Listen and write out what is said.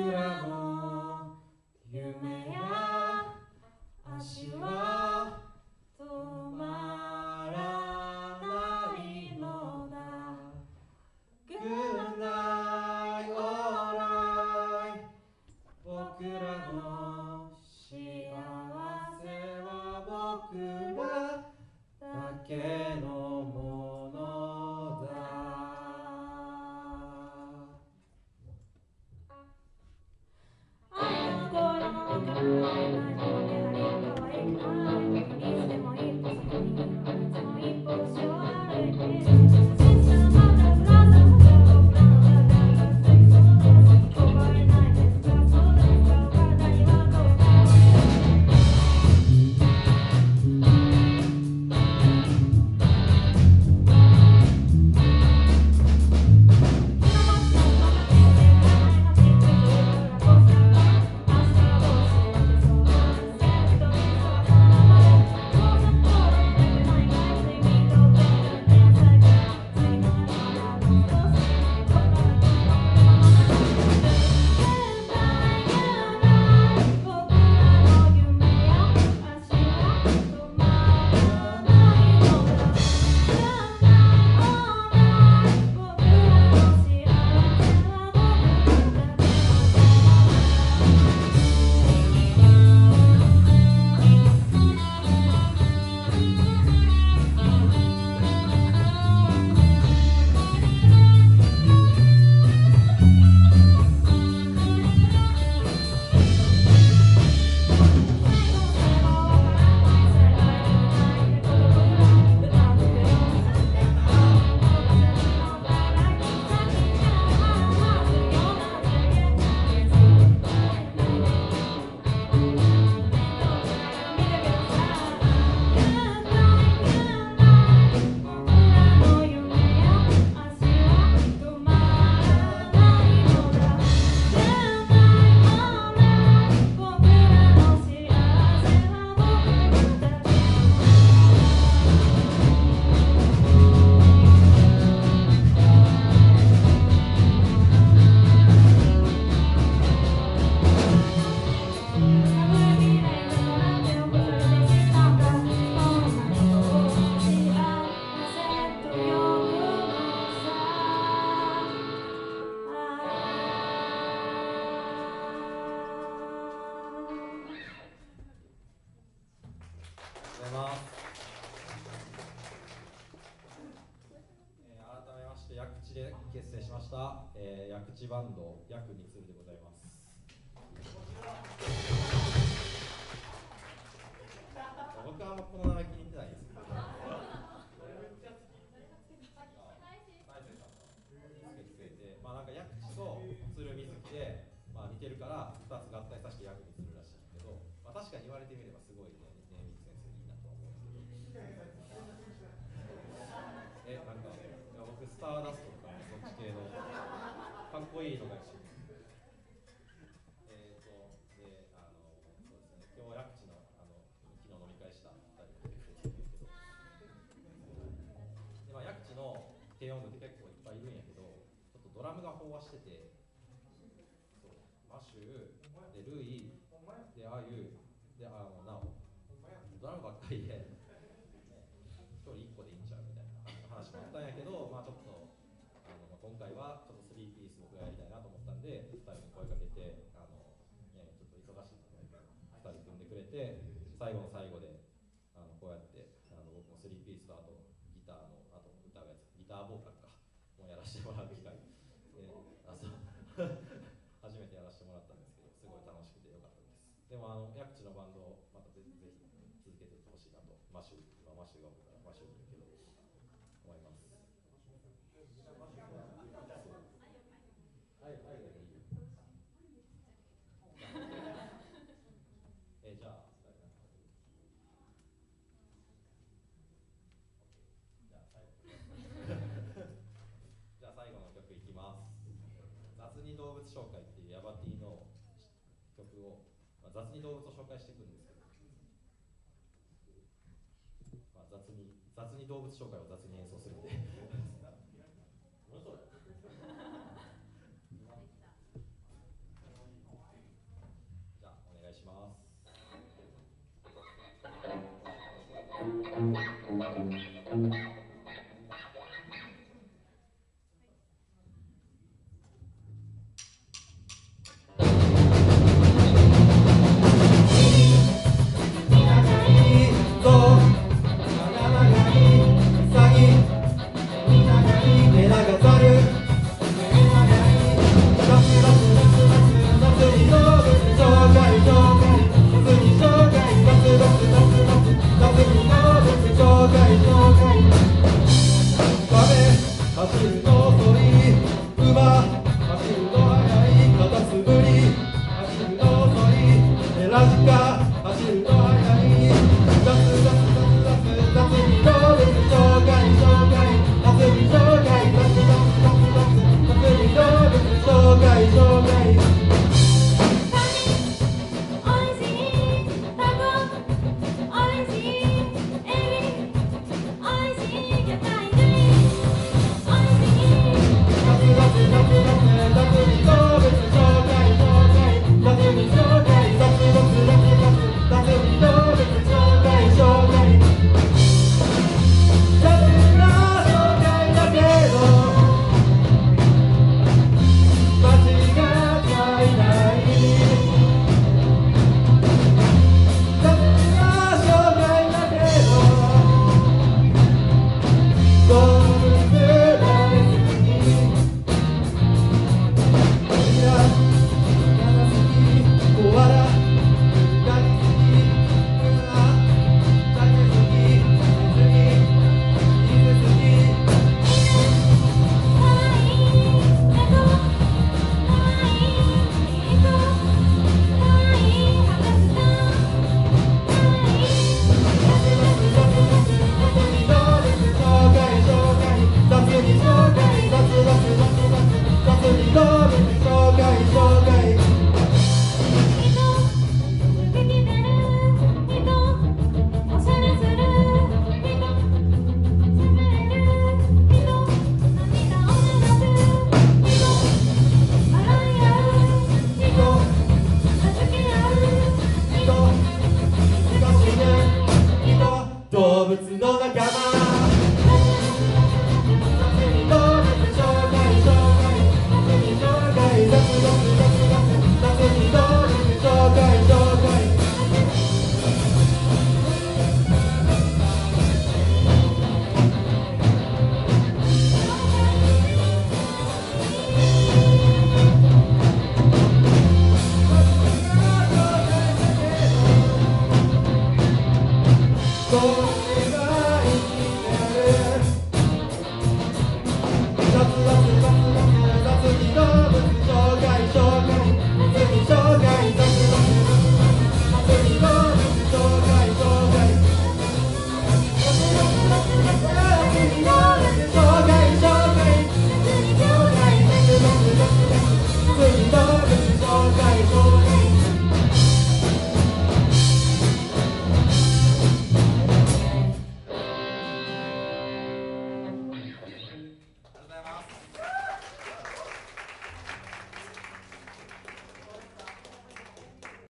らの夢や足は止まらないのだ。 Good night, alright。 僕らの幸せは僕らだけのものだ。愛の心の奥までないのでありは可愛くない。いつでも一歩そこにいる。いつも一歩後ろを歩いている。小さなまたぶら下がって僕らの中がついそうだ。壊れないですかそうですか。お体にはどうか。結成しました、薬地バンド薬につるでございます。僕はあんまこの名前気に入ってないんですけど、なんか薬地と鶴水木で、似てるから2つ合体させて薬にするらしいんだけど、確かに言われてみればすごいね、ネーミングセンスいいなとは思うんですけど、なんか僕スターダストとかそっち系のかっこいいのがよし。そうですね、今日薬地の昨日飲み会した2人が出てくれてるんですけど、で、薬地の軽音部って結構いっぱいいるんやけど、ちょっとドラムが飽和してて、そうマシューでルイでアユでナオ、ドラムばっかりで、1人1個でいいんちゃうみたいな話もあったんやけど、ちょっと今回はちょっと3ピース僕がやりたいなと思ったんで、2人に声かけて、ちょっと忙しいので2人組んでくれて、最後の最後でこうやって僕も3ピースとあとギターのあと歌うやつ、ギターボーカルかもやらせてもらう機会で、初めてやらせてもらったんですけど、すごい楽しくてよかったです。でも薬地のバンドをまたぜひ続けていってほしいなと、マシューが多いからマシューにいるけど思います。じゃあじゃあ最後の曲いきます。雑に動物紹介っていうヤバティの曲を、雑に動物を紹介していくんですけど、雑に動物紹介を雑に演奏するんで何それの